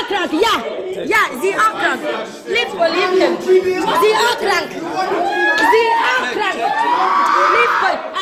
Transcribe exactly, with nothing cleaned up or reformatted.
auch krank, ja. Ja, sie auch krank. Lieb voll, Liebchen. Sie auch krank. Sie auch krank. Lieb voll.